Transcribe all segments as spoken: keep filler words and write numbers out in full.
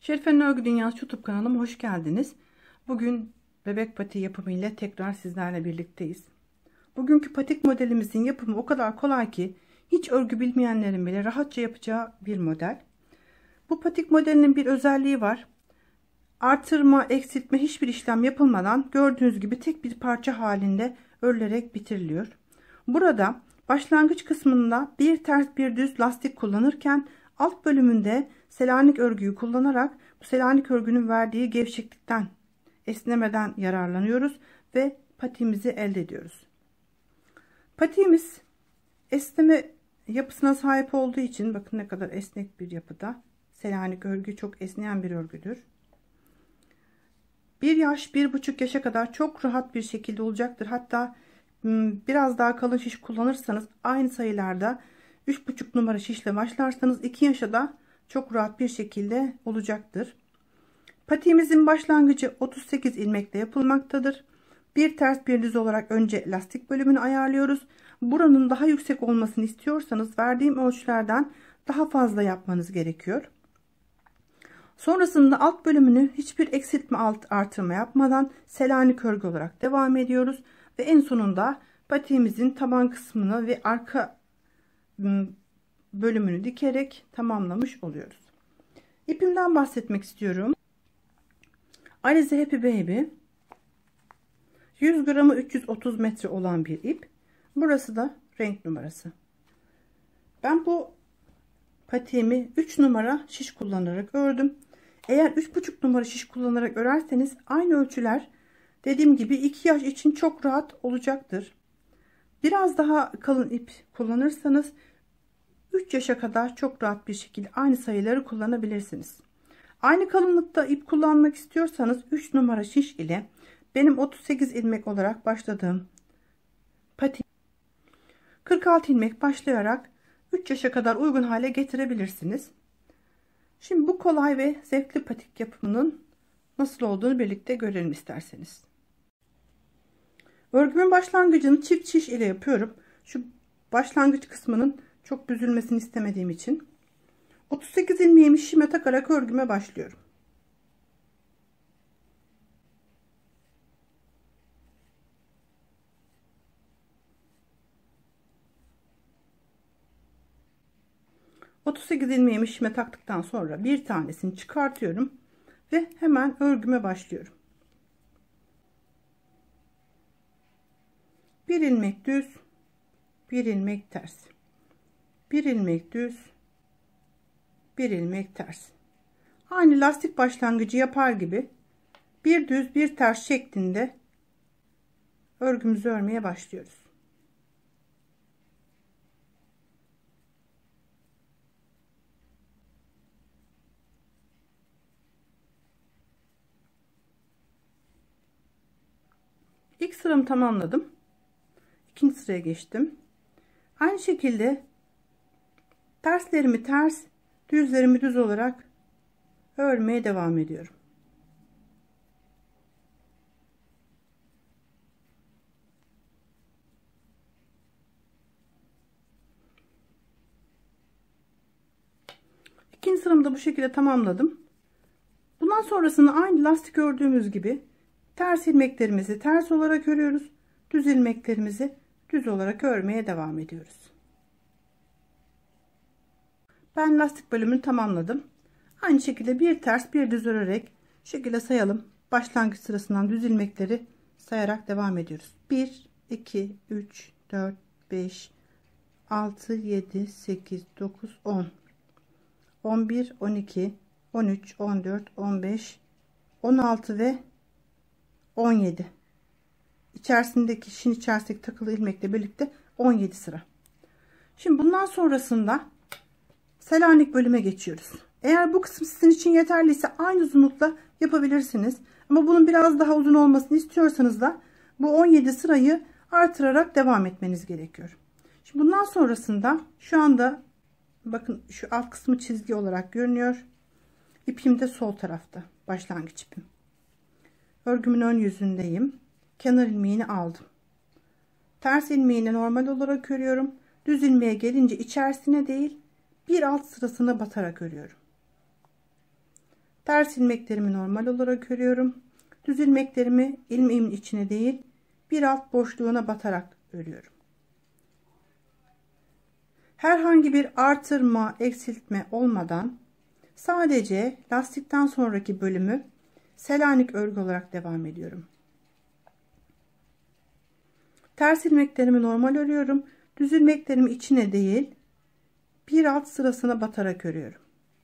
Şerife'nin Örgü Dünyası YouTube kanalıma hoş geldiniz. Bugün bebek patiği yapımı ile tekrar sizlerle birlikteyiz. Bugünkü patik modelimizin yapımı o kadar kolay ki hiç örgü bilmeyenlerin bile rahatça yapacağı bir model. Bu patik modelinin bir özelliği var. Artırma, eksiltme hiçbir işlem yapılmadan gördüğünüz gibi tek bir parça halinde örülerek bitiriliyor. Burada başlangıç kısmında bir ters bir düz lastik kullanırken alt bölümünde Selanik örgüyü kullanarak bu Selanik örgünün verdiği gevşeklikten, esnemeden yararlanıyoruz ve patiğimizi elde ediyoruz. Patiğimiz esneme yapısına sahip olduğu için bakın ne kadar esnek bir yapıda. Selanik örgü çok esneyen bir örgüdür. Bir yaş, bir buçuk yaşa kadar çok rahat bir şekilde olacaktır. Hatta biraz daha kalın şiş kullanırsanız aynı sayılarda üç buçuk numara şişle başlarsanız iki yaşa da çok rahat bir şekilde olacaktır. Patiğimizin başlangıcı otuz sekiz ilmekle yapılmaktadır. Bir ters bir düz olarak önce lastik bölümünü ayarlıyoruz. Buranın daha yüksek olmasını istiyorsanız verdiğim ölçülerden daha fazla yapmanız gerekiyor. Sonrasında alt bölümünü hiçbir eksiltme alt artırma yapmadan Selanik örgü olarak devam ediyoruz. Ve en sonunda patiğimizin taban kısmını ve arka bölümünü dikerek tamamlamış oluyoruz. İpimden bahsetmek istiyorum. Alize Happy Baby yüz gramı üç yüz otuz metre olan bir ip. Burası da renk numarası. Ben bu patiğimi üç numara şiş kullanarak ördüm. Eğer üç buçuk numara şiş kullanarak örerseniz aynı ölçüler dediğim gibi iki yaş için çok rahat olacaktır. Biraz daha kalın ip kullanırsanız üç yaşa kadar çok rahat bir şekilde aynı sayıları kullanabilirsiniz. Aynı kalınlıkta ip kullanmak istiyorsanız üç numara şiş ile benim otuz sekiz ilmek olarak başladığım patik kırk altı ilmek başlayarak üç yaşa kadar uygun hale getirebilirsiniz. Şimdi bu kolay ve zevkli patik yapımının nasıl olduğunu birlikte görelim isterseniz. Örgümün başlangıcını çift şiş ile yapıyorum. Şu başlangıç kısmının çok büzülmesini istemediğim için otuz sekiz ilmeğimi şişime takarak örgüme başlıyorum. otuz sekiz ilmeğimi şişime taktıktan sonra bir tanesini çıkartıyorum ve hemen örgüme başlıyorum. Bir ilmek düz, bir ilmek ters, bir ilmek düz, bir ilmek ters. Aynı lastik başlangıcı yapar gibi bir düz bir ters şeklinde örgümüzü örmeye başlıyoruz. İlk sıramı tamamladım. İkinci sıraya geçtim. Aynı şekilde terslerimi ters, düzlerimi düz olarak örmeye devam ediyorum. İkinci sıramı da bu şekilde tamamladım. Bundan sonrasında aynı lastik ördüğümüz gibi ters ilmeklerimizi ters olarak örüyoruz. Düz ilmeklerimizi düz olarak örmeye devam ediyoruz. Ben lastik bölümünü tamamladım. Aynı şekilde bir ters bir düz örerek şu şekilde sayalım. Başlangıç sırasından düz ilmekleri sayarak devam ediyoruz. bir, iki, üç, dört, beş, altı, yedi, sekiz, dokuz, on, on bir, on iki, on üç, on dört, on beş, on altı ve on yedi. İçerisindeki şişin içerisindeki takılı ilmekle birlikte on yedi sıra. Şimdi bundan sonrasında Selanik bölüme geçiyoruz. Eğer bu kısım sizin için yeterliyse aynı uzunlukla yapabilirsiniz. Ama bunun biraz daha uzun olmasını istiyorsanız da bu on yedi sırayı artırarak devam etmeniz gerekiyor. Şimdi bundan sonrasında şu anda bakın şu alt kısmı çizgi olarak görünüyor. İpim de sol tarafta, başlangıç ipim. Örgümün ön yüzündeyim. Kenar ilmeğini aldım. Ters ilmeğini normal olarak örüyorum. Düz ilmeğe gelince içerisine değil bir alt sırasına batarak örüyorum. Ters ilmeklerimi normal olarak örüyorum. Düz ilmeklerimi ilmeğimin içine değil bir alt boşluğuna batarak örüyorum. Herhangi bir artırma, eksiltme olmadan sadece lastikten sonraki bölümü Selanik örgü olarak devam ediyorum. Ters ilmeklerimi normal örüyorum. Düz ilmeklerimi içine değil bir alt sırasına batarak örüyorum.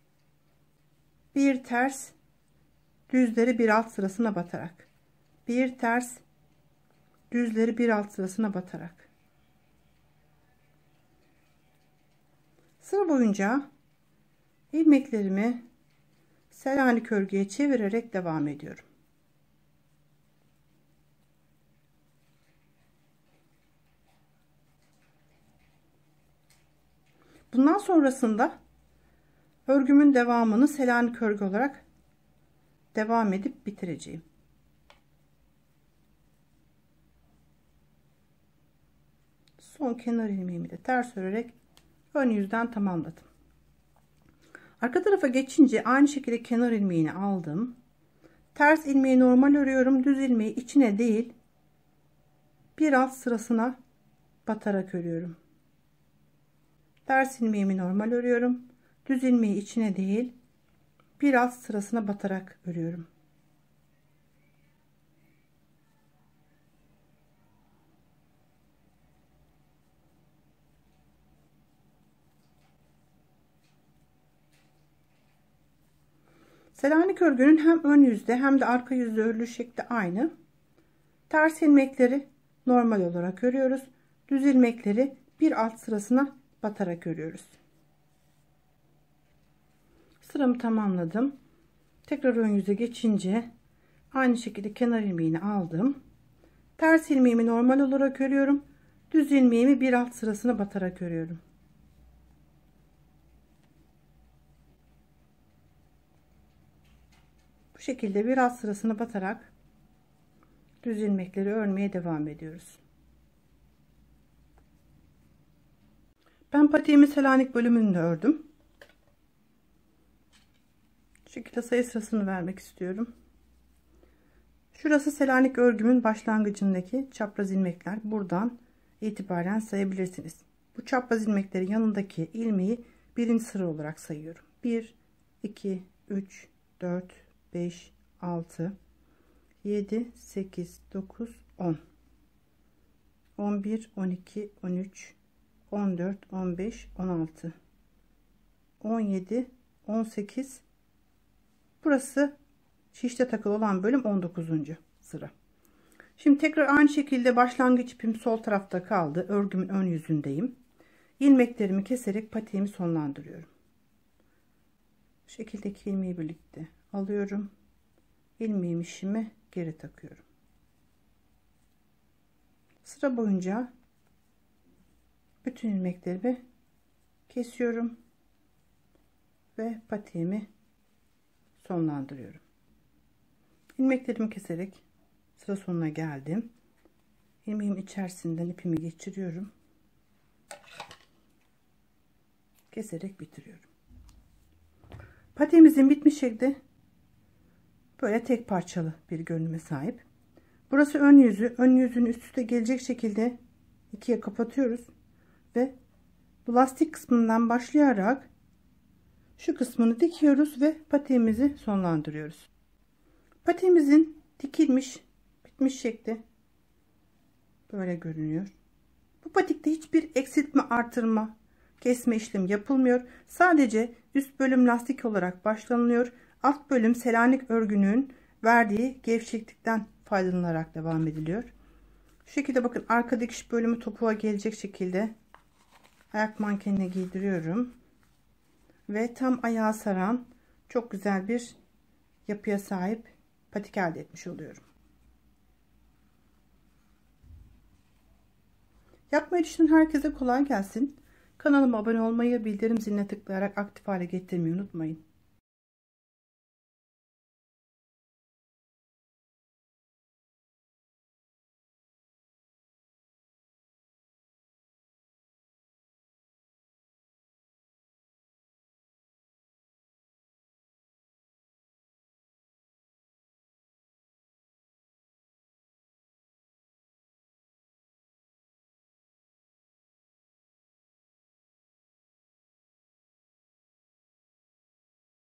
Bir ters, düzleri bir alt sırasına batarak. Bir ters, düzleri bir alt sırasına batarak. Sıra boyunca ilmeklerimi Selanik örgüye çevirerek devam ediyorum. Bundan sonrasında örgümün devamını Selanik örgü olarak devam edip bitireceğim. Son kenar ilmeğimi de ters örerek ön yüzden tamamladım. Arka tarafa geçince aynı şekilde kenar ilmeğini aldım. Ters ilmeği normal örüyorum. Düz ilmeği içine değil bir alt sırasına batarak örüyorum. Ters ilmeğimi normal örüyorum. Düz ilmeği içine değil bir alt sırasına batarak örüyorum. Selanik örgünün hem ön yüzde hem de arka yüzde örülü şekli aynı. Ters ilmekleri normal olarak örüyoruz. Düz ilmekleri bir alt sırasına batarak örüyoruz. Sıramı tamamladım. Tekrar ön yüze geçince aynı şekilde kenar ilmeğini aldım. Ters ilmeğimi normal olarak örüyorum. Düz ilmeğimi bir alt sırasına batarak örüyorum. Bu şekilde bir alt sırasına batarak düz ilmekleri örmeye devam ediyoruz. Ben patiğimi Selanik bölümünde ördüm. Şu şekilde sayı sırasını vermek istiyorum. Şurası Selanik örgümün başlangıcındaki çapraz ilmekler. Buradan itibaren sayabilirsiniz. Bu çapraz ilmeklerin yanındaki ilmeği birinci sıra olarak sayıyorum. bir, iki, üç, dört, beş, altı, yedi, sekiz, dokuz, on, on bir, on iki, on üç, on dört, on beş, on altı, on yedi, on sekiz. Burası şişte takılı olan bölüm on dokuzuncu sıra. Şimdi tekrar aynı şekilde başlangıç ipim sol tarafta kaldı. Örgümün ön yüzündeyim. İlmeklerimi keserek patiğimi sonlandırıyorum. Bu şekildeki ilmeği birlikte alıyorum. İlmeğimi işime geri takıyorum. Sıra boyunca bütün ilmeklerimi kesiyorum ve patiğimi sonlandırıyorum. İlmeklerimi keserek sıra sonuna geldim. İlmeğin içerisinden ipimi geçiriyorum. Keserek bitiriyorum. Patiğimizin bitmiş şekli böyle tek parçalı bir görünüme sahip. Burası ön yüzü. Ön yüzünü üst üste gelecek şekilde ikiye kapatıyoruz ve bu lastik kısmından başlayarak şu kısmını dikiyoruz ve patiğimizi sonlandırıyoruz. Patiğimizin dikilmiş, bitmiş şekli böyle görünüyor. Bu patikte hiçbir eksiltme, artırma, kesme işlemi yapılmıyor. Sadece üst bölüm lastik olarak başlanılıyor. Alt bölüm Selanik örgünün verdiği gevşeklikten faydalanarak devam ediliyor. Şu şekilde bakın, arka dikiş bölümü topuğa gelecek şekilde ayak mankenine giydiriyorum. Ve tam ayağı saran çok güzel bir yapıya sahip patik elde etmiş oluyorum. Yapmayı düşünen herkese kolay gelsin. Kanalıma abone olmayı, bildirim ziline tıklayarak aktif hale getirmeyi unutmayın.